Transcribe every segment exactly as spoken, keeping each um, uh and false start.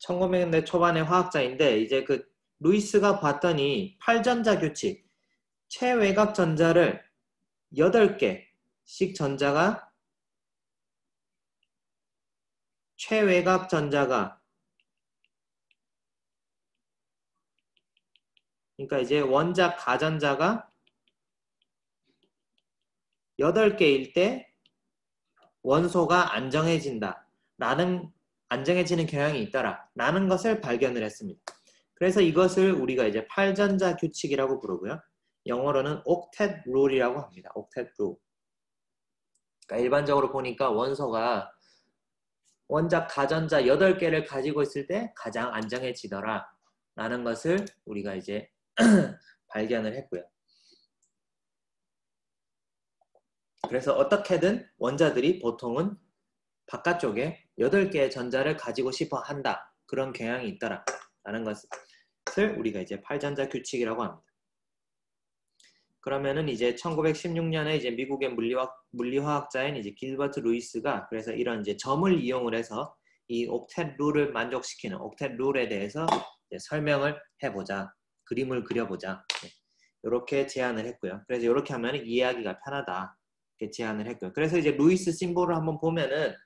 천구백 년대 초반의 화학자인데 이제 그 루이스가 봤더니 팔전자 규칙, 최외곽 전자를 여덟 개씩 전자가 최외곽 전자가 그러니까 이제 원작 가전자가 여덟 개일 때 원소가 안정해진다 라는 안정해지는 경향이 있더라 라는 것을 발견을 했습니다. 그래서 이것을 우리가 이제 팔전자 규칙이라고 부르고요. 영어로는 옥텟 룰이라고 합니다. 옥텟 룰. 그러니까 일반적으로 보니까 원소가 원작 가전자 여덟 개를 가지고 있을 때 가장 안정해지더라 라는 것을 우리가 이제 발견을 했고요. 그래서 어떻게든 원자들이 보통은 바깥쪽에 여덟 개의 전자를 가지고 싶어 한다. 그런 경향이 있더라 라는 것을 우리가 이제 팔전자 규칙이라고 합니다. 그러면은 이제 천구백십육 년에 이제 미국의 물리화학, 물리화학자인 이제 길버트 루이스가 그래서 이런 이제 점을 이용을 해서 이 옥텟 룰을 만족시키는 옥텟 룰에 대해서 이제 설명을 해보자. 그림을 그려보자. 네. 이렇게 제안을 했고요. 그래서 이렇게 하면 이해하기가 편하다. 이렇게 제안을 했고요. 그래서 이제 루이스 심볼을 한번 보면은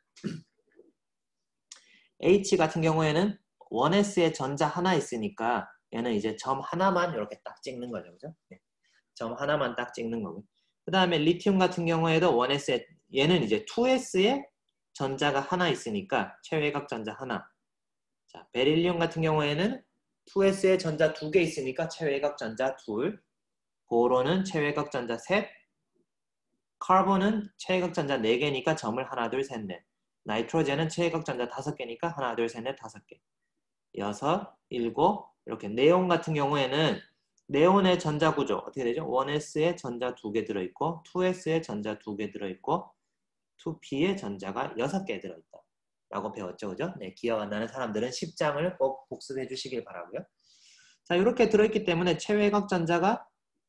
H 같은 경우에는 원 에스의 전자 하나 있으니까 얘는 이제 점 하나만 이렇게 딱 찍는 거죠. 그죠? 네. 점 하나만 딱 찍는 거고. 그 다음에 리튬 같은 경우에도 원 에스에 얘는 이제 투 에스에 전자가 하나 있으니까 최외곽 전자 하나. 자, 베릴륨 같은 경우에는 투 에스에 전자 두 개 있으니까 최외곽 전자 둘. 보론은 최외곽 전자 셋. 카본은 최외곽 전자 네 개니까 점을 하나, 둘, 셋, 넷. 나이트로젠은 최외곽 전자 다섯 개니까 하나, 둘, 셋, 넷, 다섯 개. 여섯, 일곱. 이렇게 네온 같은 경우에는 네온의 전자 구조 어떻게 되죠? 원 에스에 전자 두 개 들어있고 투 에스에 전자 두 개 들어있고 투 피에 전자가 여섯 개 들어있다 라고 배웠죠. 그죠? 네, 기억 안 나는 사람들은 십 장을 꼭 복습해 주시길 바라고요. 자, 이렇게 들어있기 때문에 최외곽 전자가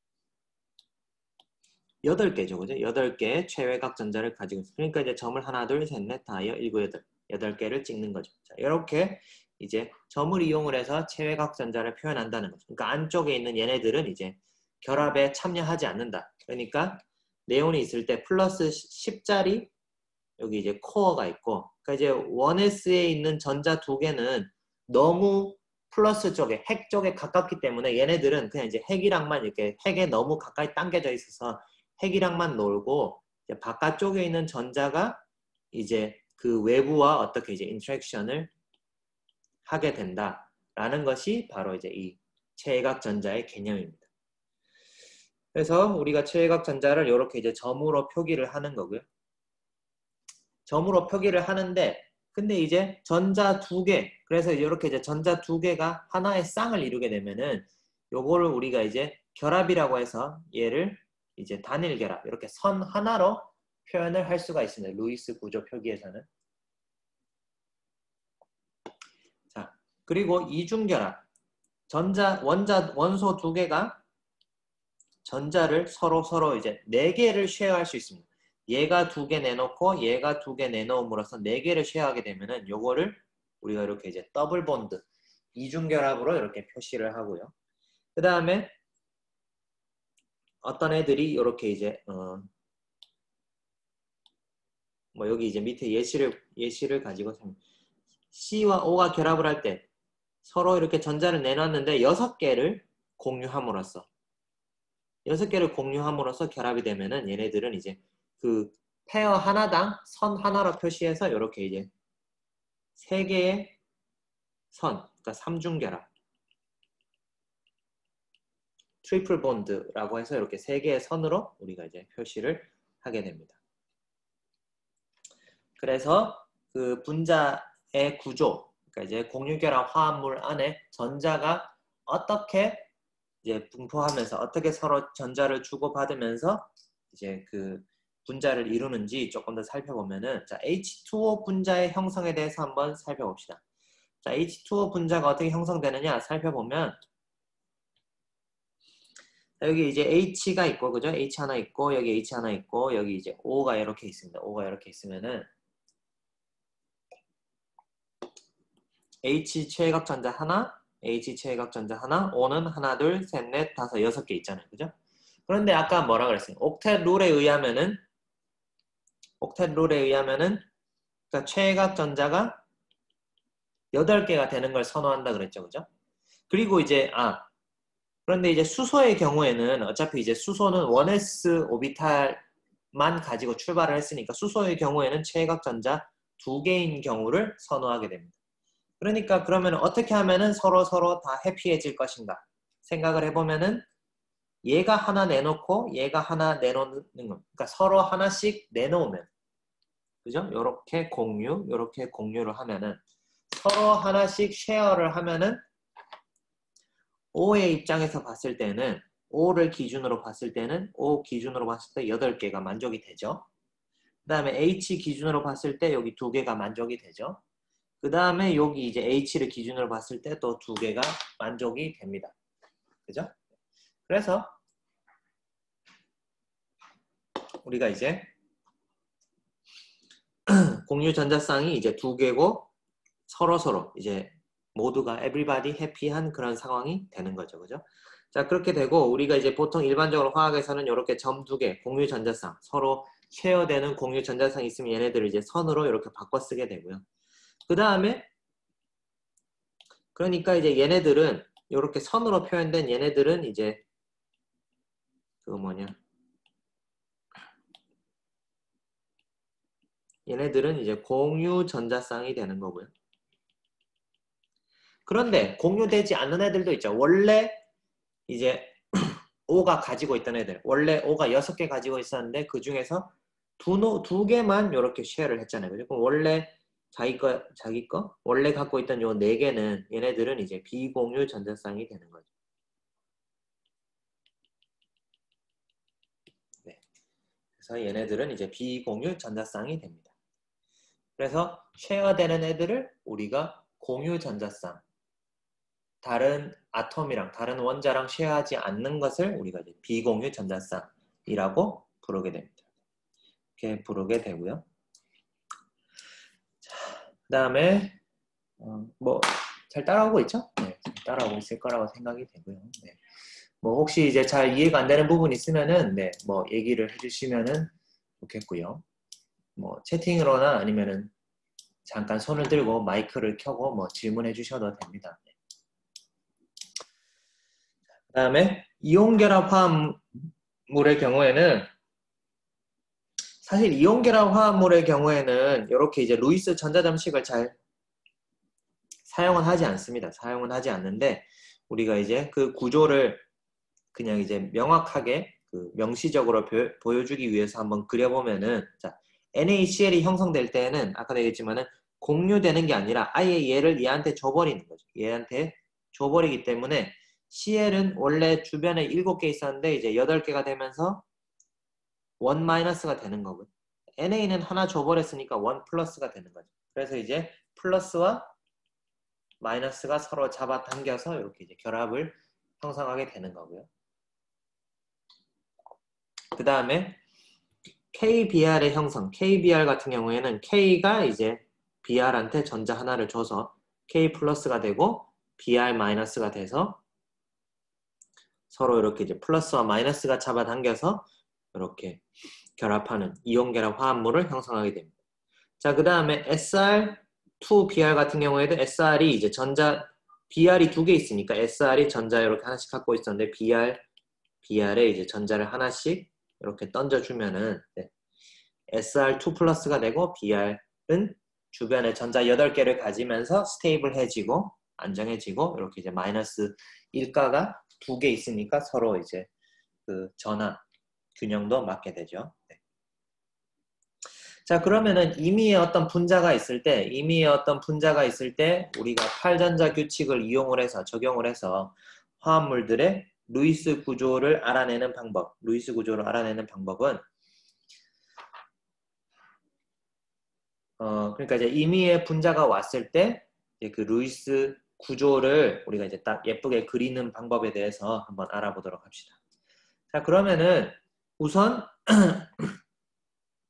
여덟 개죠. 그죠? 여덟 개의 최외곽 전자를 가지고 있어요. 그러니까 이제 점을 하나, 둘, 셋, 넷, 다, 일곱, 여덟. 여덟 개를 찍는 거죠. 자, 이렇게 이제 점을 이용을 해서 최외곽 전자를 표현한다는 거죠. 그러니까 안쪽에 있는 얘네들은 이제 결합에 참여하지 않는다. 그러니까 네온이 있을 때 플러스 십짜리 여기 이제 코어가 있고 그러니까 이제 원 에스에 있는 전자 두 개는 너무 플러스 쪽에 핵 쪽에 가깝기 때문에 얘네들은 그냥 이제 핵이랑만 이렇게 핵에 너무 가까이 당겨져 있어서 핵이랑만 놀고 이제 바깥쪽에 있는 전자가 이제 그 외부와 어떻게 이제 인터랙션을 하게 된다라는 것이 바로 이제 이 최외곽 전자의 개념입니다. 그래서 우리가 최외곽 전자를 이렇게 이제 점으로 표기를 하는 거고요. 점으로 표기를 하는데 근데 이제 전자 두 개, 그래서 이렇게 이제 전자 두 개가 하나의 쌍을 이루게 되면은 요거를 우리가 이제 결합이라고 해서 얘를 이제 단일 결합, 이렇게 선 하나로 표현을 할 수가 있습니다. 루이스 구조 표기에서는. 자, 그리고 이중 결합. 전자, 원자, 원소 두 개가 전자를 서로 서로 이제 네 개를 쉐어할 수 있습니다. 얘가 두 개 내놓고 얘가 두 개 내놓음으로써 네 개를 쉐어하게 되면은 요거를 우리가 이렇게 이제 더블 본드, 이중 결합으로 이렇게 표시를 하고요. 그 다음에 어떤 애들이 이렇게 이제 어 뭐 여기 이제 밑에 예시를 예시를 가지고 C와 O가 결합을 할 때 서로 이렇게 전자를 내놨는데 여섯 개를 공유함으로써 여섯 개를 공유함으로써 결합이 되면은 얘네들은 이제 그 페어 하나당 선 하나로 표시해서 이렇게 이제 세 개의 선, 그러니까 삼중 결합, 트리플 본드라고 해서 이렇게 세 개의 선으로 우리가 이제 표시를 하게 됩니다. 그래서 그 분자의 구조, 그러니까 이제 공유결합 화합물 안에 전자가 어떻게 이제 분포하면서 어떻게 서로 전자를 주고받으면서 이제 그 분자를 이루는지 조금 더 살펴보면은 자, 에이치 투 오 분자의 형성에 대해서 한번 살펴봅시다. 자, 에이치 투 오 분자가 어떻게 형성되느냐 살펴보면 여기 이제 H가 있고 그죠? H 하나 있고 여기 H 하나 있고 여기 이제 O가 이렇게 있습니다. O가 이렇게 있으면은 H 최외각 전자 하나, H 최외각 전자 하나, O는 하나, 둘, 셋, 넷, 다섯, 여섯 개 있잖아요. 그죠? 그런데 아까 뭐라 그랬어요? 옥텟 룰에 의하면은 옥텟 룰에 의하면은 그러니까 최외각 전자가 여덟 개가 되는 걸 선호한다 그랬죠. 그죠? 그리고 이제 아 그런데 이제 수소의 경우에는 어차피 이제 수소는 원 에스 오비탈만 가지고 출발을 했으니까 수소의 경우에는 최외각 전자 두 개인 경우를 선호하게 됩니다. 그러니까 그러면 어떻게 하면은 서로 서로 다 해피해질 것인가 생각을 해보면은 얘가 하나 내놓고 얘가 하나 내놓는 거. 그러니까 서로 하나씩 내놓으면 그죠? 요렇게 공유, 요렇게 공유를 하면은 서로 하나씩 쉐어를 하면은 O의 입장에서 봤을 때는 O를 기준으로 봤을 때는 O 기준으로 봤을 때 여덟 개가 만족이 되죠. 그 다음에 H 기준으로 봤을 때 여기 두 개가 만족이 되죠. 그 다음에 여기 이제 H를 기준으로 봤을 때 또 두 개가 만족이 됩니다. 그죠? 그래서 우리가 이제 공유 전자쌍이 이제 두 개고 서로 서로 이제 모두가 everybody 해피한 그런 상황이 되는 거죠. 그죠? 자, 그렇게 되고 우리가 이제 보통 일반적으로 화학에서는 이렇게 점 두 개, 공유 전자쌍, 서로 쉐어되는 공유 전자쌍이 있으면 얘네들을 이제 선으로 이렇게 바꿔 쓰게 되고요. 그 다음에 그러니까 이제 얘네들은 이렇게 선으로 표현된 얘네들은 이제 그 뭐냐 얘네들은 이제 공유 전자쌍이 되는 거고요. 그런데 공유되지 않는 애들도 있죠. 원래 이제 O가 가지고 있던 애들. 원래 O가 여섯 개 가지고 있었는데 그 중에서 두, 노, 두 개만 이렇게 쉐어를 했잖아요. 그럼 원래 자기 거, 자기 거? 원래 갖고 있던 요 네 개는 얘네들은 이제 비공유 전자쌍이 되는 거죠. 네. 그래서 얘네들은 이제 비공유 전자쌍이 됩니다. 그래서 쉐어되는 애들을 우리가 공유 전자쌍, 다른 아톰이랑 다른 원자랑 쉐어하지 않는 것을 우리가 이제 비공유 전자쌍이라고 부르게 됩니다. 이렇게 부르게 되고요. 그 다음에 어, 뭐 잘 따라오고 있죠? 네, 잘 따라오고 있을 거라고 생각이 되고요. 네. 뭐 혹시 이제 잘 이해가 안 되는 부분 있으면은 네, 뭐 얘기를 해주시면은 좋겠고요. 뭐 채팅으로나 아니면은 잠깐 손을 들고 마이크를 켜고 뭐 질문해 주셔도 됩니다. 네. 그 다음에 이온결합 화합물의 경우에는 사실 이온결합 화합물의 경우에는 이렇게 이제 루이스 전자점식을 잘 사용은 하지 않습니다. 사용은 하지 않는데 우리가 이제 그 구조를 그냥 이제 명확하게 그 명시적으로 보, 보여주기 위해서 한번 그려보면은 자 엔에이씨엘이 형성될 때는 아까 얘기했지만은 공유되는 게 아니라 아예 얘를 얘한테 줘버리는 거죠. 얘한테 줘버리기 때문에 씨엘은 원래 주변에 일곱 개 있었는데 이제 여덟 개가 되면서 일 마이너스가 되는 거고요. 엔에이는 하나 줘버렸으니까 일 플러스가 되는 거죠. 그래서 이제 플러스와 마이너스가 서로 잡아당겨서 이렇게 이제 결합을 형성하게 되는 거고요. 그 다음에 케이비알의 형성, 케이비알 같은 경우에는 K가 이제 비알한테 전자 하나를 줘서 K 플러스가 되고 비알 마이너스가 돼서 서로 이렇게 이제 플러스와 마이너스가 잡아당겨서 이렇게 결합하는 이온 결합 화합물을 형성하게 됩니다. 자, 그 다음에 에스알 투 비알 같은 경우에도 에스알이 이제 전자 비알이 두 개 있으니까 에스알이 전자 이렇게 하나씩 갖고 있었는데 비알 비알에 이제 전자를 하나씩 이렇게 던져주면은 네. 에스알 투 플러스가 되고 비알은 주변에 전자 여덟 개를 가지면서 스테이블해지고 안정해지고 이렇게 이제 마이너스 일가가 두 개 있으니까 서로 이제 그 전하 균형도 맞게 되죠. 네. 자, 그러면은 임의의 어떤 분자가 있을 때 임의의 어떤 분자가 있을 때 우리가 팔전자 규칙을 이용을 해서 적용을 해서 화합물들의 루이스 구조를 알아내는 방법 루이스 구조를 알아내는 방법은 어, 그러니까 이제 임의의 분자가 왔을 때 그 루이스 구조를 우리가 이제 딱 예쁘게 그리는 방법에 대해서 한번 알아보도록 합시다. 자, 그러면은 우선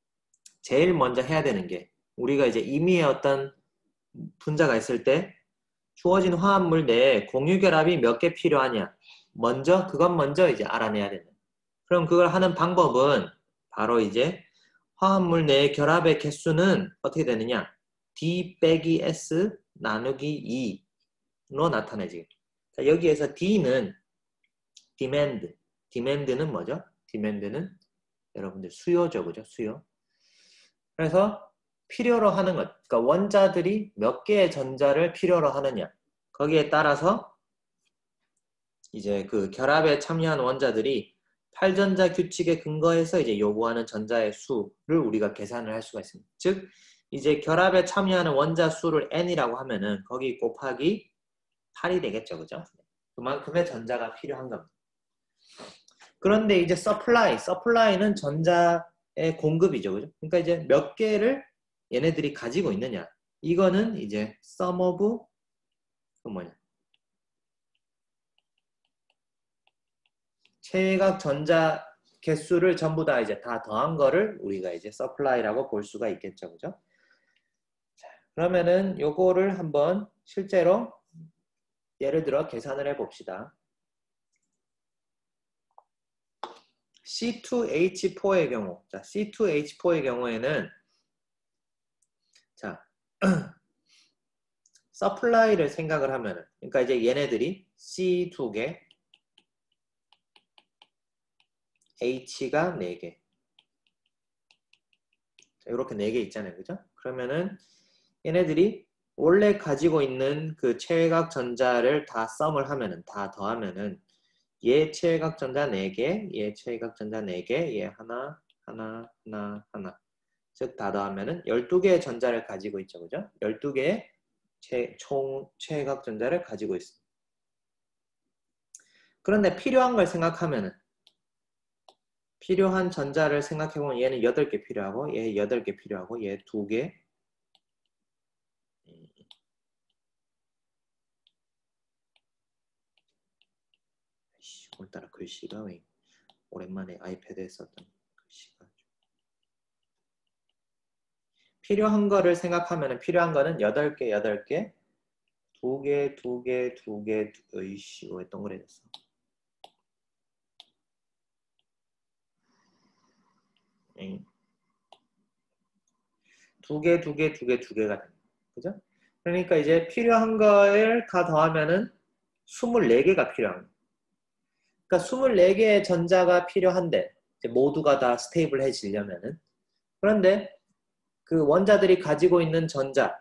제일 먼저 해야 되는 게 우리가 이제 임의의 어떤 분자가 있을 때 주어진 화합물 내에 공유결합이 몇 개 필요하냐. 먼저 그것 먼저 이제 알아내야 된다. 그럼 그걸 하는 방법은 바로 이제 화합물 내의 결합의 개수는 어떻게 되느냐. D 빼기 S 나누기 이로 나타내지. 자, 여기에서 D는 demand. demand는 뭐죠? demand는 여러분들 수요죠. 그죠? 수요. 그래서 필요로 하는 것. 그러니까 원자들이 몇 개의 전자를 필요로 하느냐. 거기에 따라서 이제 그 결합에 참여한 원자들이 팔전자 규칙에 근거해서 이제 요구하는 전자의 수를 우리가 계산을 할 수가 있습니다. 즉, 이제 결합에 참여하는 원자 수를 n이라고 하면은 거기 곱하기 팔이 되겠죠. 그죠? 그만큼의 전자가 필요한 겁니다. 그런데 이제 supply, supply는 전자의 공급이죠. 그죠? 그러니까 이제 몇 개를 얘네들이 가지고 있느냐. 이거는 이제 sum of 그 뭐냐. 체외각 전자 개수를 전부 다 이제 다 더한 거를 우리가 이제 supply라고 볼 수가 있겠죠. 그죠? 자, 그러면은 요거를 한번 실제로 예를 들어 계산을 해 봅시다. 씨 투 에이치 포의 경우, 자, 씨 투 에이치 포의 경우에는 자, 서플라이를 생각을 하면은, 그러니까 이제 얘네들이 씨 두 개, H가 네 개. 자, 이렇게 네 개 있잖아요. 그죠? 그러면은 얘네들이 원래 가지고 있는 그 체외각 전자를 다 썸을 하면은, 다 더하면은 얘 체외각 전자 네 개, 얘 체외각 전자 네 개, 얘 하나, 하나, 하나, 하나. 즉, 다 더하면은 열두 개의 전자를 가지고 있죠. 그죠? 열두 개의 체, 총 체외각 전자를 가지고 있습니다. 그런데 필요한 걸 생각하면은, 필요한 전자를 생각해보면 얘는 여덟 개 필요하고, 얘 여덟 개 필요하고, 얘 두 개. 오늘따라 글씨가 왜 오랜만에 아이패드에 썼던 글씨가. 필요한 거를 생각하면 필요한 거는 여덟 개, 여덟 개, 두 개, 두 개, 두 개, 으이씨, 왜 동그래졌어? 두 개, 두 개, 두 개, 두 개가 됩니다. 그죠? 그러니까 이제 필요한 거를 다 더하면은 스물네 개가 필요합니다. 그러니까 스물네 개의 전자가 필요한데, 이제 모두가 다 스테이블해지려면은. 그런데 그 원자들이 가지고 있는 전자,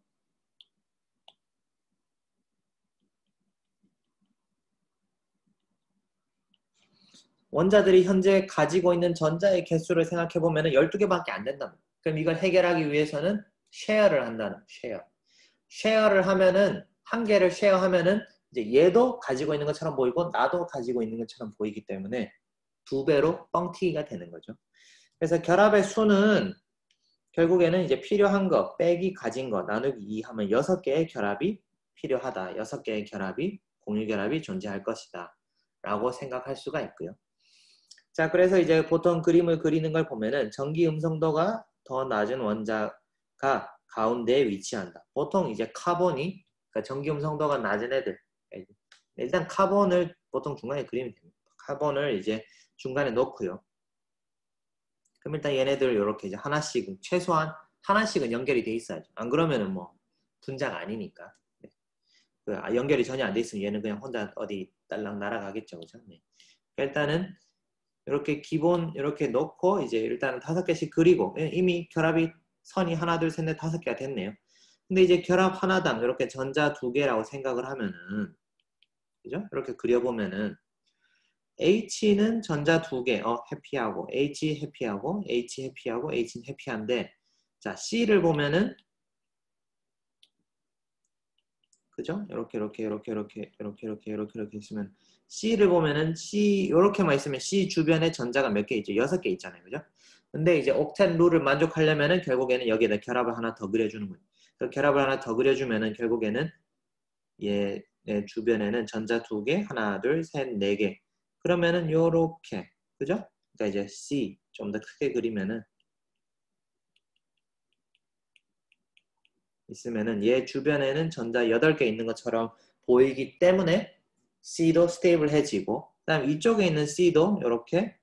원자들이 현재 가지고 있는 전자의 개수를 생각해보면 열두 개밖에 안 된답니다. 그럼 이걸 해결하기 위해서는 쉐어를 한다는 쉐어. 쉐어를 하면은 한 개를 쉐어하면은 이제 얘도 가지고 있는 것처럼 보이고 나도 가지고 있는 것처럼 보이기 때문에 두 배로 뻥튀기가 되는 거죠. 그래서 결합의 수는 결국에는 이제 필요한 거 빼기 가진 거 나누기 이 하면 여섯 개의 결합이 필요하다. 여섯 개의 결합이 공유 결합이 존재할 것이다. 라고 생각할 수가 있고요. 자, 그래서 이제 보통 그림을 그리는 걸 보면은 전기 음성도가 더 낮은 원자가 가운데에 위치한다. 보통 이제 카본이, 그러니까 전기 음성도가 낮은 애들. 일단 카본을 보통 중간에 그리면 됩니다. 카본을 이제 중간에 놓고요. 그럼 일단 얘네들 이렇게 이제 하나씩, 최소한 하나씩은 연결이 돼 있어야죠. 안 그러면은 뭐 분자가 아니니까. 네. 그 연결이 전혀 안 돼 있으면 얘는 그냥 혼자 어디 딸랑 날아가겠죠. 그죠? 네. 일단은 이렇게 기본 이렇게 넣고 이제 일단은 다섯 개씩 그리고 이미 결합이 선이 하나 둘 셋 넷 다섯 개가 됐네요. 근데 이제 결합 하나당 이렇게 전자 두 개라고 생각을 하면은 그죠? 이렇게 그려보면은 H는 전자 두 개, 어 해피하고 H 해피하고 H 해피하고 H는 해피한데 자 C를 보면은 그죠? 이렇게 이렇게 이렇게 이렇게 이렇게 이렇게 이렇게 이렇게 있으면 C를 보면은 C 이렇게만 있으면 C 주변에 전자가 몇 개 있죠? 여섯 개 있잖아요. 그죠? 근데 이제 옥텐 룰을 만족하려면은 결국에는 여기에다 결합을 하나 더 그려주는 거예요. 그 결합을 하나 더 그려주면은 결국에는 얘, 얘 주변에는 전자 두 개, 하나, 둘, 셋, 네 개. 그러면은 요렇게 그죠? 그러니까 이제 C 좀 더 크게 그리면은 있으면은 얘 주변에는 전자 여덟 개 있는 것처럼 보이기 때문에 C도 스테이블해지고, 그 다음에 이쪽에 있는 C도 이렇게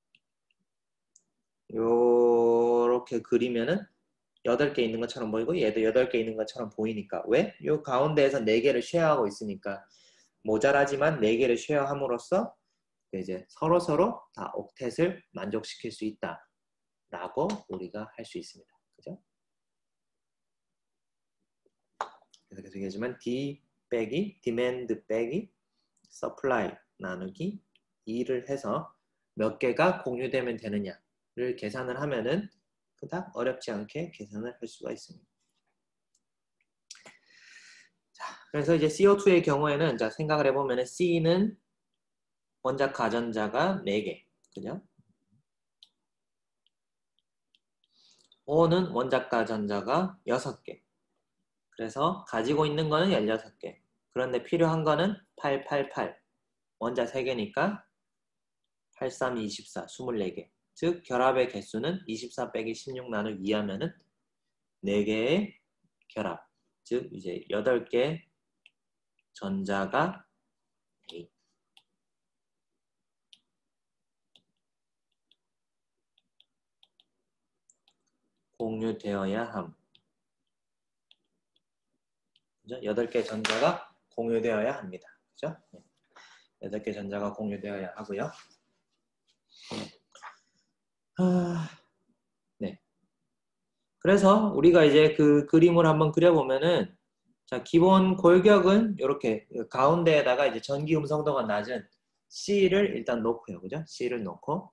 요렇게 그리면은 여덟 개 있는 것처럼 보이고 얘도 여덟 개 있는 것처럼 보이니까. 왜? 요 가운데에서 네 개를 쉐어하고 있으니까 모자라지만 네 개를 쉐어함으로써 이제 서로서로 다 옥텟을 만족시킬 수 있다라고 우리가 할 수 있습니다. 그죠? 그래서 계속 얘기하지만 D 빼기 demand 빼기 supply 나누기 이를 해서 몇 개가 공유되면 되느냐를 계산을 하면은 그닥 어렵지 않게 계산을 할 수가 있습니다. 자, 그래서 이제 씨 오 투의 경우에는 자, 생각을 해보면은 C는 원자 가전자가 네 개, 그죠? O는 원자 가전자가 여섯 개. 그래서 가지고 있는 거는 열여섯 개. 그런데 필요한 거는 팔, 팔, 팔. 원자 세 개니까 팔, 삼, 이십사, 이십사 개. 즉 결합의 개수는 이십사 빼기 십육 나누기 이 하면은 네 개의 결합. 즉 이제 여덟 개 전자가 A. 공유되어야 함. 그죠? 여덟 개 전자가 공유되어야 합니다. 그죠? 여덟 개 전자가 공유되어야 하고요. 아, 네. 그래서 우리가 이제 그 그림을 한번 그려보면은 자, 기본 골격은 이렇게 가운데에다가 이제 전기 음성도가 낮은 C를 일단 놓고요. 그죠? C를 놓고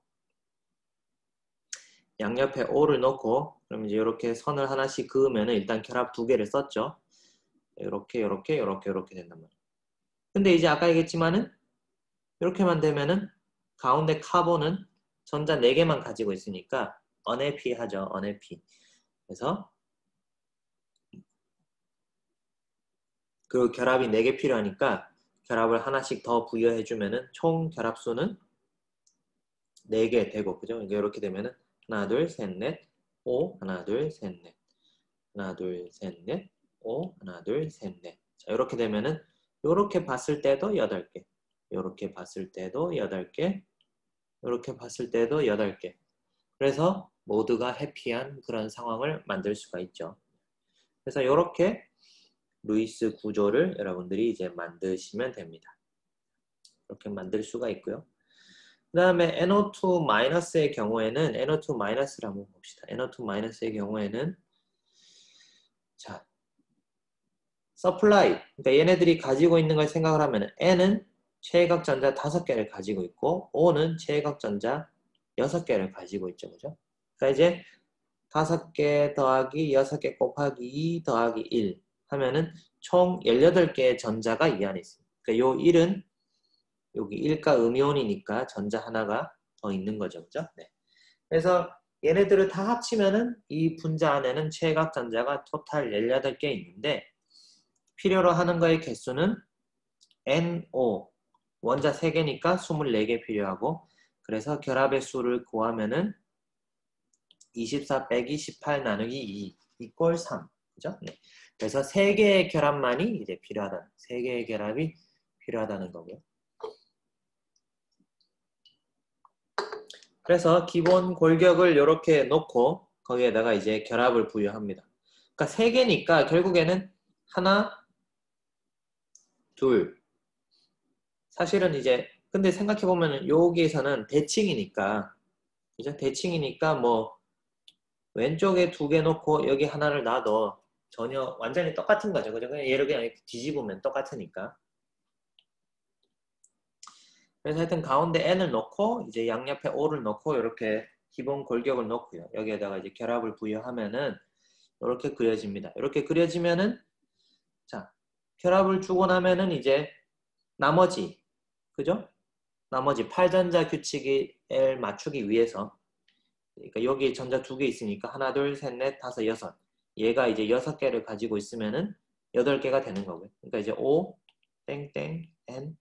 양옆에 O를 놓고 그럼 이제 이렇게 선을 하나씩 그으면은 일단 결합 두 개를 썼죠. 이렇게 이렇게 이렇게 이렇게 된단 말이에요. 근데 이제 아까 얘기했지만은 이렇게만 되면은 가운데 카본은 전자 네 개만 가지고 있으니까 언해피하죠. 언해피. 그래서 그 결합이 네 개 필요하니까 결합을 하나씩 더 부여해주면은 총 결합수는 네 개 되고, 그죠? 이렇게 되면은 하나, 둘, 셋, 넷, 오, 하나, 둘, 셋, 넷, 하나, 둘, 셋, 넷, 오, 하나, 둘, 셋, 넷. 자, 이렇게 되면은 이렇게 봤을 때도 여덟 개, 이렇게 봤을 때도 여덟 개, 이렇게 봤을 때도 여덟 개. 그래서 모두가 해피한 그런 상황을 만들 수가 있죠. 그래서 이렇게 루이스 구조를 여러분들이 이제 만드시면 됩니다. 이렇게 만들 수가 있고요. 그 다음에 엔 오 투 마이너스의 경우에는 엔 오 투 마이너스를 한번 봅시다. 엔 오 투 마이너스의 경우에는 자, 서플라이, 그러니까 얘네들이 가지고 있는 걸 생각을 하면 N은 최외각 전자 다섯 개를 가지고 있고 O는 최외각 전자 여섯 개를 가지고 있죠. 그죠? 그러니까 이제 다섯 개 더하기 여섯 개 곱하기 이 더하기 일 하면은 총 열여덟 개의 전자가 이 안에 있습니다. 그러니까 요 일은 여기 일가 음이온이니까 전자 하나가 더 있는 거죠. 그죠? 네. 그래서 얘네들을 다 합치면은 이 분자 안에는 최외각 전자가 토탈 열여덟 개 있는데 필요로 하는 거의 개수는 엔 오 원자 세 개니까 이십사 개 필요하고 그래서 결합의 수를 구하면은 이십사 빼기 십팔 나누기 이 이꼴 삼. 그죠? 네. 그래서 세 개의 결합만이 이제 필요하다. 세 개의 결합이 필요하다는 거고요. 그래서 기본 골격을 이렇게 놓고 거기에다가 이제 결합을 부여합니다. 그러니까 세 개니까 결국에는 하나, 둘. 사실은 이제 근데 생각해 보면 여기에서는 대칭이니까 그죠? 대칭이니까 뭐 왼쪽에 두 개 놓고 여기 하나를 놔도 전혀 완전히 똑같은 거죠. 그죠? 그냥 얘를 그냥 이렇게 뒤집으면 똑같으니까. 그래서 하여튼 가운데 n을 놓고 이제 양옆에 o를 놓고 이렇게 기본 골격을 놓고요. 여기에다가 이제 결합을 부여하면은 이렇게 그려집니다. 이렇게 그려지면은 자 결합을 주고 나면은 이제 나머지 그죠? 나머지 팔 전자 규칙을 맞추기 위해서 그러니까 여기 전자 두 개 있으니까 하나, 둘, 셋, 넷, 다섯, 여섯 얘가 이제 여섯 개를 가지고 있으면은 여덟 개가 되는 거고요. 그러니까 이제 O, 땡땡, N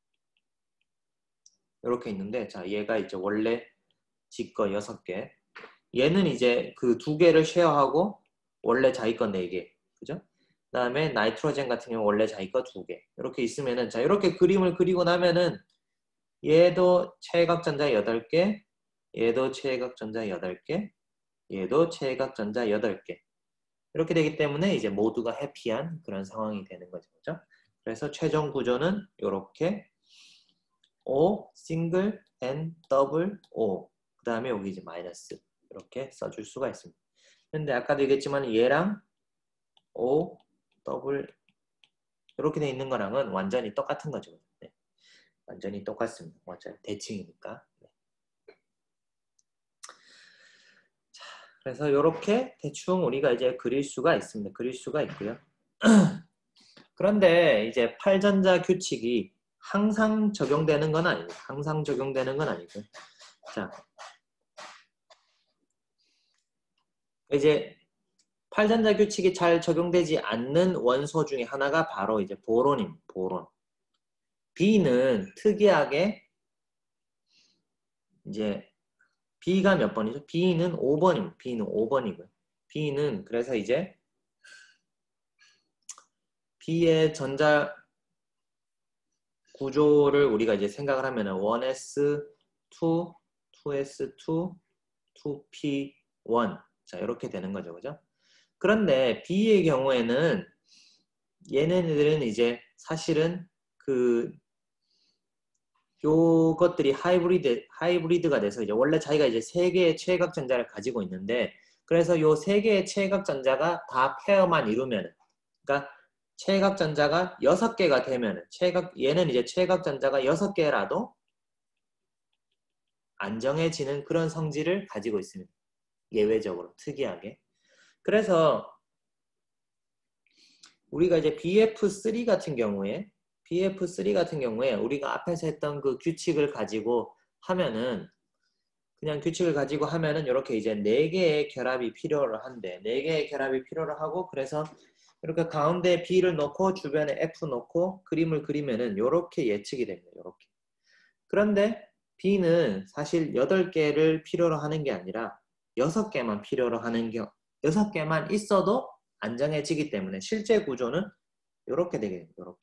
이렇게 있는데 자 얘가 이제 원래 지 거 여섯 개 얘는 이제 그 두 개를 쉐어하고 원래 자기 거 네 개 그죠? 그 다음에 나이트로젠 같은 경우 원래 자기 거 두 개. 이렇게 있으면은, 자, 이렇게 그림을 그리고 나면은 얘도 최각전자 여덟 개, 얘도 최각전자 여덟 개, 얘도 최각전자 여덟 개. 이렇게 되기 때문에 이제 모두가 해피한 그런 상황이 되는 거죠. 그죠? 그래서 최종 구조는 이렇게 O, 싱글, N, 더블, O. 그 다음에 여기 이제 마이너스. 이렇게 써줄 수가 있습니다. 근데 아까도 얘기했지만 얘랑 O, 더블 이렇게 돼 있는 거랑은 완전히 똑같은 거죠. 네. 완전히 똑같습니다. 완전 대칭이니까. 네. 자, 그래서 이렇게 대충 우리가 이제 그릴 수가 있습니다. 그릴 수가 있고요. 그런데 이제 팔전자 규칙이 항상 적용되는 건 아니고, 항상 적용되는 건 아니고, 자, 이제 팔전자 규칙이 잘 적용되지 않는 원소 중에 하나가 바로 이제 보론입니다. 보론. B는 특이하게 이제 B가 몇 번이죠? B는 오 번입니다. B는 오 번이고요. B는 그래서 이제 B의 전자 구조를 우리가 이제 생각을 하면은 원 에스 투, 투 에스 투, 투 피 원. 자, 이렇게 되는 거죠. 그죠? 그런데 B의 경우에는 얘네들은 이제 사실은 그 요것들이 하이브리드, 하이브리드가 돼서 이제 원래 자기가 이제 세 개의 최각 전자를 가지고 있는데 그래서 요 세 개의 최각 전자가 다 페어만 이루면 그러니까 최각 전자가 여섯 개가 되면 최각 얘는 이제 최각 전자가 여섯 개라도 안정해지는 그런 성질을 가지고 있습니다. 예외적으로 특이하게. 그래서 우리가 이제 비 에프 쓰리 같은 경우에 비 에프 쓰리 같은 경우에 우리가 앞에서 했던 그 규칙을 가지고 하면은 그냥 규칙을 가지고 하면은 이렇게 이제 네 개의 결합이 필요로 한데 네 개의 결합이 필요로 하고 그래서 이렇게 가운데 B를 놓고 주변에 F 놓고 그림을 그리면은 이렇게 예측이 됩니다. 이렇게. 그런데 B는 사실 여덟 개를 필요로 하는 게 아니라 여섯 개만 필요로 하는 경우 여섯 개만 있어도 안정해지기 때문에 실제 구조는 이렇게 되게 됩니다. 이렇게.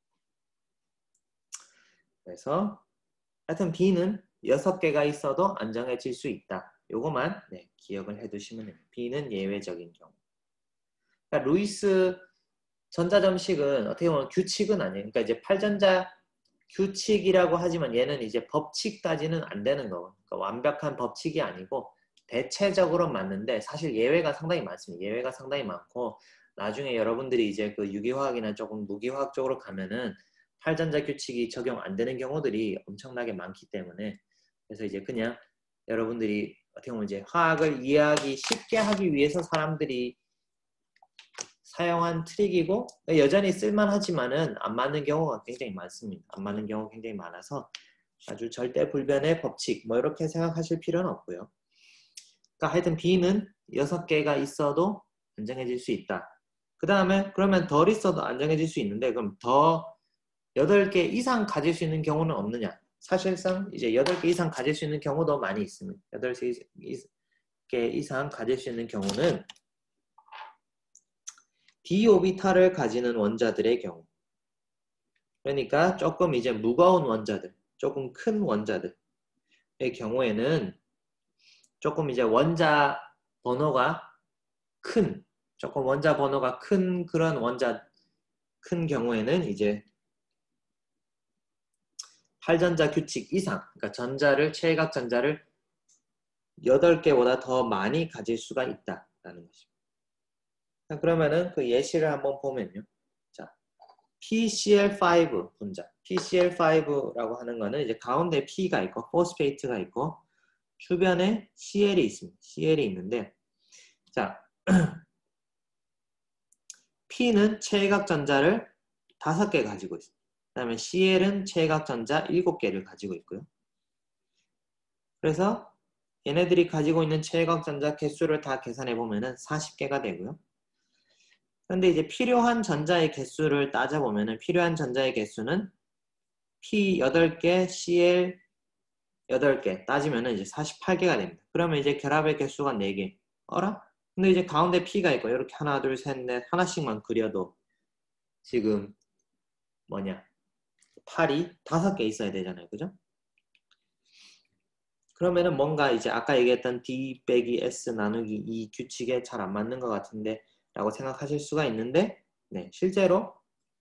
그래서 하여튼 B는 여섯 개가 있어도 안정해질 수 있다. 요거만 네, 기억을 해두시면 됩니다. B는 예외적인 경우. 그러니까 루이스 전자점식은 어떻게 보면 규칙은 아니에요. 그러니까 이제 팔전자 규칙이라고 하지만 얘는 이제 법칙까지는 안 되는 거고. 그러니까 완벽한 법칙이 아니고 대체적으로 맞는데 사실 예외가 상당히 많습니다. 예외가 상당히 많고 나중에 여러분들이 이제 그 유기화학이나 조금 무기화학 쪽으로 가면은 팔전자 규칙이 적용 안 되는 경우들이 엄청나게 많기 때문에 그래서 이제 그냥 여러분들이 어떻게 보면 이제 화학을 이해하기 쉽게 하기 위해서 사람들이 사용한 트릭이고 여전히 쓸만하지만은 안 맞는 경우가 굉장히 많습니다. 안 맞는 경우가 굉장히 많아서 아주 절대 불변의 법칙 뭐 이렇게 생각하실 필요는 없고요. 그러니까 하여튼 B는 여섯 개가 있어도 안정해질 수 있다. 그 다음에 그러면 덜 있어도 안정해질 수 있는데 그럼 더 여덟 개 이상 가질 수 있는 경우는 없느냐? 사실상 이제 여덟 개 이상 가질 수 있는 경우도 많이 있습니다. 여덟 개 이상 가질 수 있는 경우는 d 오비탈을 가지는 원자들의 경우 그러니까 조금 이제 무거운 원자들 조금 큰 원자들의 경우에는 조금 이제 원자 번호가 큰 조금 원자 번호가 큰 그런 원자 큰 경우에는 이제 팔전자 규칙 이상 그러니까 전자를 최각 전자를 여덟 개보다 더 많이 가질 수가 있다라는 것입니다. 자, 그러면은 그 예시를 한번 보면요. 자, 피 씨 엘 파이브 분자. 피 씨 엘 파이브라고 하는 거는 이제 가운데 P가 있고 포스페이트가 있고 주변에 씨 엘이 있습니다. 씨 엘이 있는데 자, P는 최각 전자를 다섯 개 가지고 있습니다. 그 다음에 씨 엘은 최각 전자 일곱 개를 가지고 있고요. 그래서 얘네들이 가지고 있는 최각 전자 개수를 다 계산해 보면은 사십 개가 되고요. 그런데 이제 필요한 전자의 개수를 따져보면 필요한 전자의 개수는 P 여덟 개, 씨 엘 여덟 개 따지면 이제 사십팔 개가 됩니다. 그러면 이제 결합의 개수가 네 개. 어라? 근데 이제 가운데 P가 있고 이렇게 하나, 둘, 셋, 넷 하나씩만 그려도 지금 뭐냐 팔이 다섯 개 있어야 되잖아요. 그죠? 그러면은 뭔가 이제 아까 얘기했던 D 빼기 S 나누기 이 규칙에 잘 안 맞는 것 같은데 라고 생각하실 수가 있는데 네, 실제로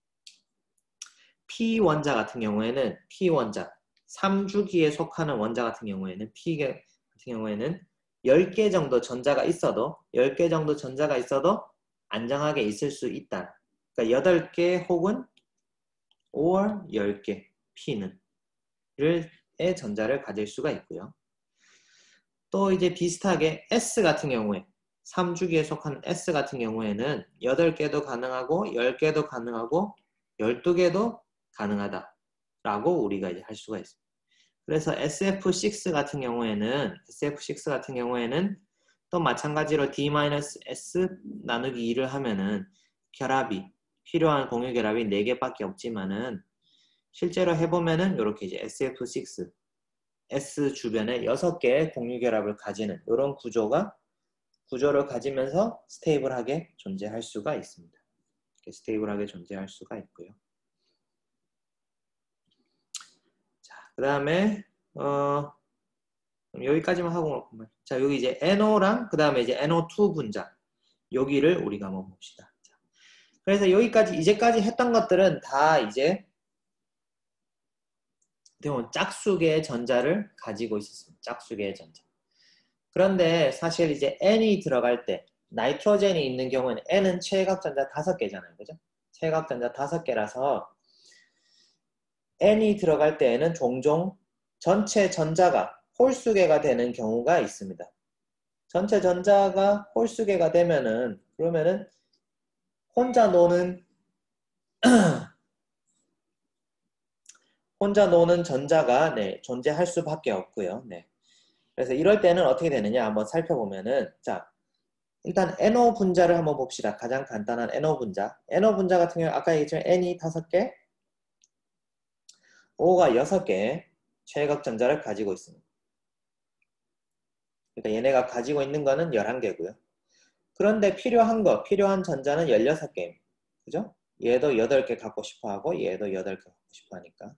P 원자 같은 경우에는 P 원자 삼 주기에 속하는 원자 같은 경우에는 P 같은 경우에는 열 개 정도 전자가 있어도 열 개 정도 전자가 있어도 안정하게 있을 수 있다. 그러니까 여덟 개 혹은 or 열 개 P는 의 전자를 가질 수가 있고요. 또 이제 비슷하게 S 같은 경우에 삼 주기에 속한 S 같은 경우에는 여덟 개도 가능하고 열 개도 가능하고 열두 개도 가능하다라고 우리가 이제 할 수가 있습니다. 그래서 에스 에프 식스 같은 경우에는 에스 에프 식스 같은 경우에는 또 마찬가지로 D-S 나누기 이를 하면은 결합이 필요한 공유 결합이 네 개밖에 없지만은 실제로 해보면은 이렇게 이제 에스 에프 식스 S 주변에 여섯 개의 공유 결합을 가지는 이런 구조가 구조를 가지면서 스테이블하게 존재할 수가 있습니다. 이렇게 스테이블하게 존재할 수가 있고요. 자, 그 다음에 어, 여기까지만 하고 자 여기 이제 엔오랑 그 다음에 이제 엔오 투 분자 여기를 우리가 한번 봅시다. 자, 그래서 여기까지 이제까지 했던 것들은 다 이제 짝수계의 전자를 가지고 있었습니다. 짝수계의 전자. 그런데 사실 이제 N이 들어갈 때 나이트로젠이 있는 경우에는 N은 최각전자 다섯 개잖아요. 그죠? 최각전자 다섯 개라서 N이 들어갈 때에는 종종 전체 전자가 홀수계가 되는 경우가 있습니다. 전체 전자가 홀수계가 되면은 그러면은 혼자 노는 혼자 노는 전자가 네, 존재할 수밖에 없고요. 네. 그래서 이럴 때는 어떻게 되느냐 한번 살펴보면은 자 일단 엔오 분자를 한번 봅시다. 가장 간단한 엔오 분자. 엔오 분자 같은 경우 아까 얘기했지만 N이 다섯 개, O가 여섯 개의 최각 전자를 가지고 있습니다. 그러니까 얘네가 가지고 있는 거는 열한 개고요. 그런데 필요한 거, 필요한 전자는 열여섯 개입니다. 그죠? 얘도 여덟 개 갖고 싶어 하고 얘도 여덟 개 갖고 싶어 하니까.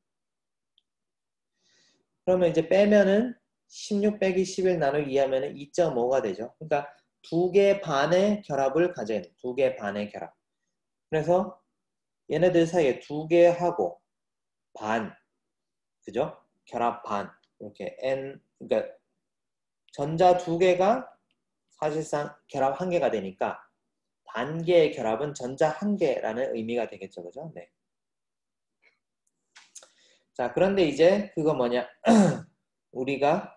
그러면 이제 빼면은 십육 빼기 십일 나누기 이 하면은 이 점 오가 되죠. 그러니까 두 개 반의 결합을 가져야 돼요. 두 개 반의 결합. 그래서 얘네들 사이에 두 개하고 반, 그죠? 결합 반. 이렇게 n, 그러니까 전자 두 개가 사실상 결합 한 개가 되니까 반개의 결합은 전자 한 개라는 의미가 되겠죠, 그죠? 네. 자, 그런데 이제 그거 뭐냐? 우리가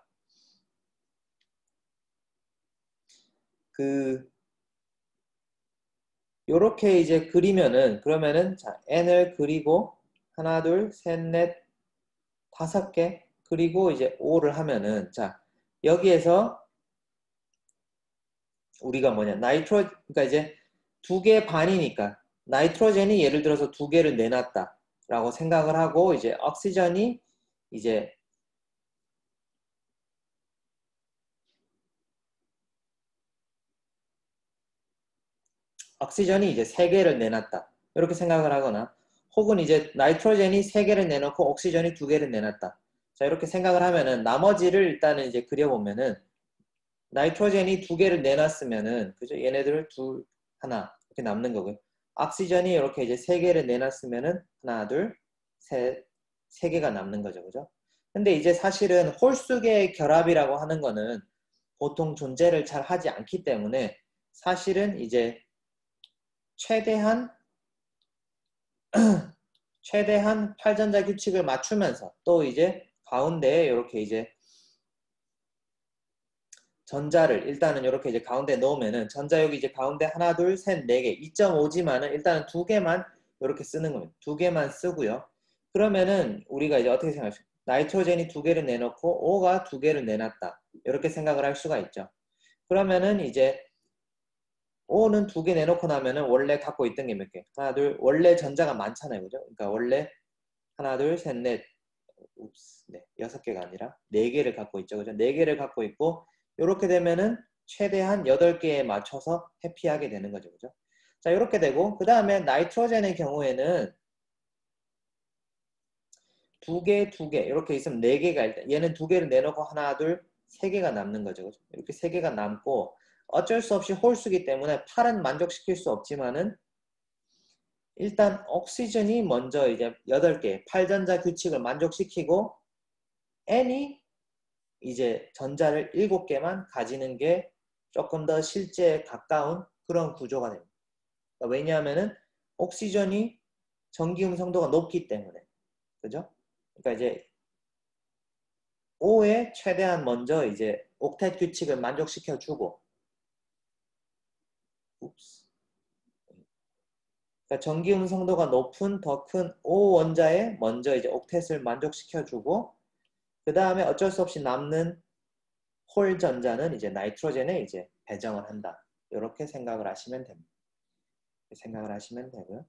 그 요렇게 이제 그리면은 그러면은 자 n을 그리고 하나 둘 셋 넷 다섯 개 그리고 이제 오를 하면은 자 여기에서 우리가 뭐냐 나이트로 그러니까 이제 두 개 반이니까 나이트로젠이 예를 들어서 두 개를 내놨다라고 생각을 하고 이제 옥시전이 이제 옥시전이 이제 세 개를 내놨다. 이렇게 생각을 하거나 혹은 이제 나이트로젠이 세 개를 내놓고 옥시전이 두 개를 내놨다. 자, 이렇게 생각을 하면은 나머지를 일단은 이제 그려보면은 나이트로젠이 두 개를 내놨으면은 그죠? 얘네들을 둘, 하나 이렇게 남는 거고요. 옥시전이 이렇게 이제 세 개를 내놨으면은 하나, 둘, 셋, 세 개가 남는 거죠. 그죠? 근데 이제 사실은 홀수계의 결합이라고 하는 거는 보통 존재를 잘 하지 않기 때문에 사실은 이제 최대한 최대한 팔전자 규칙을 맞추면서 또 이제 가운데에 이렇게 이제 전자를 일단은 이렇게 이제 가운데 넣으면은 전자 여기 이제 가운데 하나, 둘, 셋, 네 개, 이 점 오지만은 일단은 두 개만 이렇게 쓰는 겁니다. 두 개만 쓰고요. 그러면은 우리가 이제 어떻게 생각하실까요? 나이트로젠이 두 개를 내놓고 O가 두 개를 내놨다. 이렇게 생각을 할 수가 있죠. 그러면은 이제 O는 두 개 내놓고 나면은 원래 갖고 있던 게 몇 개? 하나, 둘, 원래 전자가 많잖아요. 그죠? 그러니까 원래 하나, 둘, 셋, 넷, 옵스, 네, 여섯 개가 아니라 네 개를 갖고 있죠. 그죠? 네 개를 갖고 있고, 이렇게 되면은 최대한 여덟 개에 맞춰서 회피하게 되는 거죠. 그죠? 자, 이렇게 되고, 그 다음에 나이트로젠의 경우에는 두 개, 두 개, 이렇게 있으면 네 개가 일단, 얘는 두 개를 내놓고 하나, 둘, 세 개가 남는 거죠. 그죠? 이렇게 세 개가 남고, 어쩔 수 없이 홀수기 때문에 팔은 만족시킬 수 없지만은, 일단 옥시전이 먼저 이제 여덟 개, 팔 전자 규칙을 만족시키고, N이 이제 전자를 일곱 개만 가지는 게 조금 더 실제에 가까운 그런 구조가 됩니다. 그러니까 왜냐하면은 옥시전이 전기 음성도가 높기 때문에. 그죠? 그러니까 이제 오에 최대한 먼저 이제 옥텟 규칙을 만족시켜 주고, 그러니까 전기 음성도가 높은 더 큰 O 원자에 먼저 이제 옥텟을 만족시켜 주고, 그 다음에 어쩔 수 없이 남는 홀 전자는 이제 나이트로젠에 이제 배정을 한다. 이렇게 생각을 하시면 됩니다. 생각을 하시면 되고요.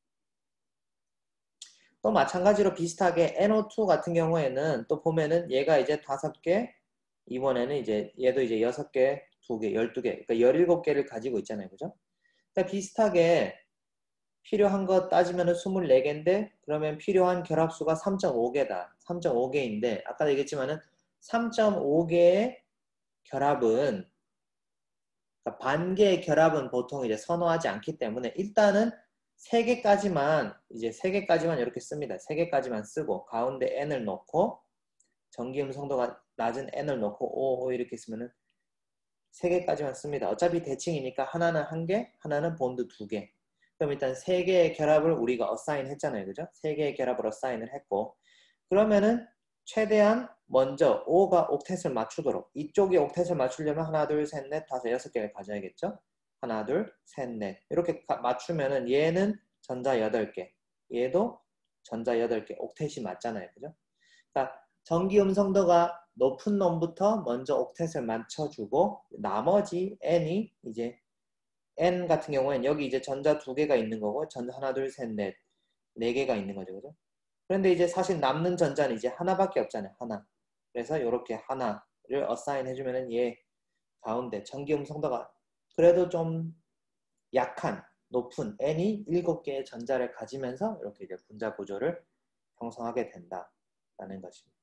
또 마찬가지로 비슷하게 엔 오 투 같은 경우에는 또 보면은 얘가 이제 다섯 개, 이번에는 이제 얘도 이제 여섯 개, 두 개, 열두 개, 그러니까 열일곱 개를 가지고 있잖아요. 그죠? 그러니까 비슷하게 필요한 거 따지면은 스물네 개인데 그러면 필요한 결합수가 삼 점 오 개다. 삼 점 오 개인데 아까도 얘기했지만은 삼 점 오 개의 결합은 그러니까 반 개의 결합은 보통 이제 선호하지 않기 때문에 일단은 세 개까지만 이제 세 개까지만 이렇게 씁니다. 세 개까지만 쓰고 가운데 n을 넣고 전기 음성도가 낮은 n을 넣고 오, 오 이렇게 쓰면은 세 개까지만 씁니다. 어차피 대칭이니까 하나는 한 개, 하나는 본드 두 개. 그럼 일단 세 개의 결합을 우리가 어사인 했잖아요. 그죠? 세 개의 결합을 어사인을 했고 그러면은 최대한 먼저 오가 옥텟을 맞추도록 이쪽이 옥텟을 맞추려면 하나, 둘, 셋, 넷, 다섯, 여섯 개를 가져야겠죠? 하나, 둘, 셋, 넷 이렇게 맞추면은 얘는 전자 여덟 개 얘도 전자 여덟 개 옥텟이 맞잖아요. 그죠? 그러니까 전기 음성도가 높은 놈부터 먼저 옥텟을 맞춰주고 나머지 n이 이제 n 같은 경우에는 여기 이제 전자 두 개가 있는 거고 전자 하나, 둘, 셋, 넷 네 개가 있는 거죠. 그죠? 그런데 이제 사실 남는 전자는 이제 하나밖에 없잖아요. 하나. 그래서 이렇게 하나를 어사인 해주면은 얘 가운데 전기 음성도가 그래도 좀 약한 높은 n이 일곱 개의 전자를 가지면서 이렇게 이제 분자 구조를 형성하게 된다라는 것입니다.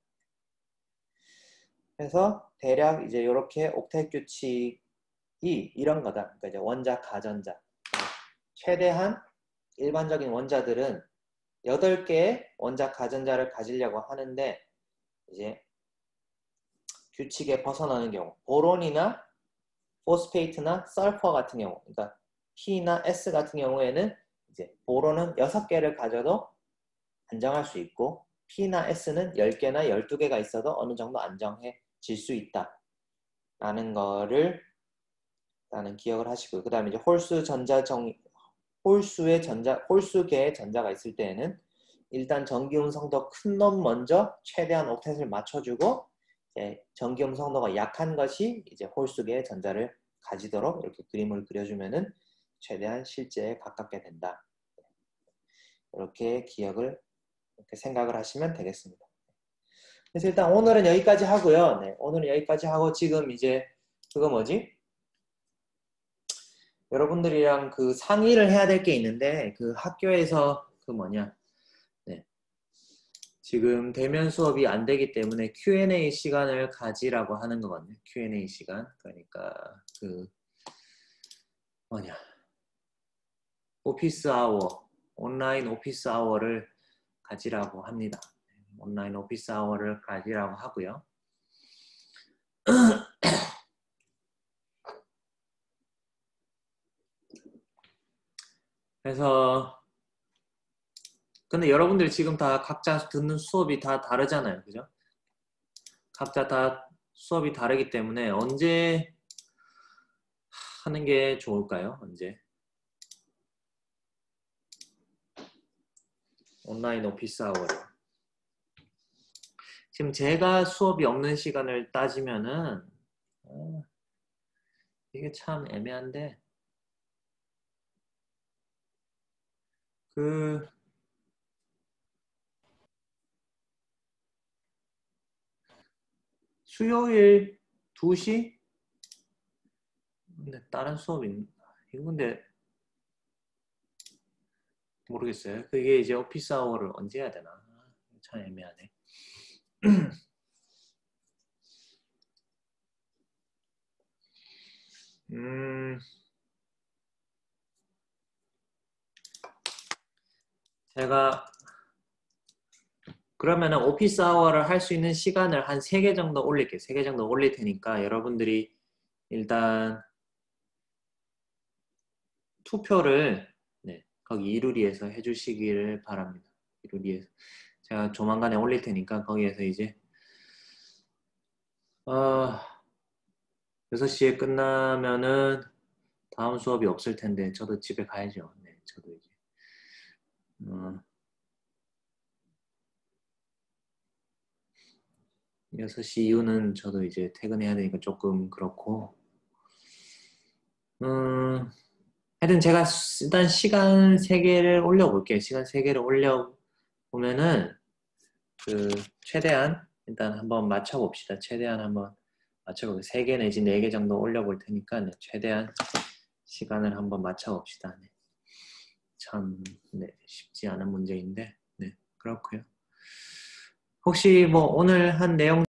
그래서 대략 이제 이렇게 옥텟 규칙이 이런 거다. 그러니까 이제 원자, 가전자. 최대한 일반적인 원자들은 여덟 개의 원자, 가전자를 가지려고 하는데 이제 규칙에 벗어나는 경우 보론이나 포스페이트나 설퍼 같은 경우 그러니까 P나 S 같은 경우에는 이제 보론은 여섯 개를 가져도 안정할 수 있고 P나 S는 열 개나 열두 개가 있어도 어느 정도 안정해질 수 있다 라는 거를 라는 기억을 하시고요. 그 다음에 이제 홀수 전자 정 홀수의 전자 홀수계의 전자가 있을 때에는 일단 전기 음성도 큰 놈 먼저 최대한 옥텟을 맞춰주고 이제 전기 음성도가 약한 것이 이제 홀수계의 전자를 가지도록 이렇게 그림을 그려주면은 최대한 실제에 가깝게 된다. 이렇게 기억을 이렇게 생각을 하시면 되겠습니다. 그래서 일단 오늘은 여기까지 하고요. 네, 오늘은 여기까지 하고 지금 이제 그거 뭐지? 여러분들이랑 그 상의를 해야 될 게 있는데 그 학교에서 그 뭐냐? 네. 지금 대면 수업이 안 되기 때문에 큐 앤 에이 시간을 가지라고 하는 거거든요. 큐 앤 에이 시간. 그러니까 그 뭐냐? 오피스 아워, 온라인 오피스 아워를 가지라고 합니다. 온라인 오피스 아워를 가지라고 하고요. 그래서 근데 여러분들 지금 다 각자 듣는 수업이 다 다르잖아요. 그죠? 각자 다 수업이 다르기 때문에 언제 하는 게 좋을까요? 언제? 온라인 오피스 아워를. 지금 제가 수업이 없는 시간을 따지면은 어, 이게 참 애매한데 그 수요일 두 시? 근데 다른 수업이 이거 근데 모르겠어요. 그게 이제 오피스 아워를 언제 해야 되나? 참 애매하네. 음, 제가 그러면은 오피스 아워를 할 수 있는 시간을 한 세 개 정도 올릴게요. 세 개 정도 올릴 테니까 여러분들이 일단 투표를 네, 거기 이루리에서 해주시기를 바랍니다. 이루리에서 제가 조만간에 올릴 테니까 거기에서 이제 어, 여섯 시에 끝나면은 다음 수업이 없을 텐데 저도 집에 가야죠. 네, 저도 이제 어, 여섯 시 이후는 저도 이제 퇴근해야 되니까 조금 그렇고 음, 하여튼 제가 일단 시간 세 개를 올려볼게요. 시간 세 개를 올려보면은 그 최대한 일단 한번 맞춰봅시다. 최대한 한번 맞춰보고 세 개 내지 네 개 정도 올려볼 테니까 네, 최대한 시간을 한번 맞춰봅시다. 네. 참 네, 쉽지 않은 문제인데 네, 그렇고요. 혹시 뭐 오늘 한 내용